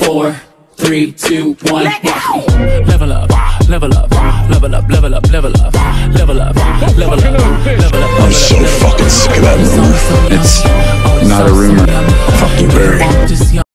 4, 3, 2, 1. Level up, level up, level up, level up, level up, level up, level up, level up. I'm so fucking sick of that rumor. It's not a rumor. Fuck you, Barry.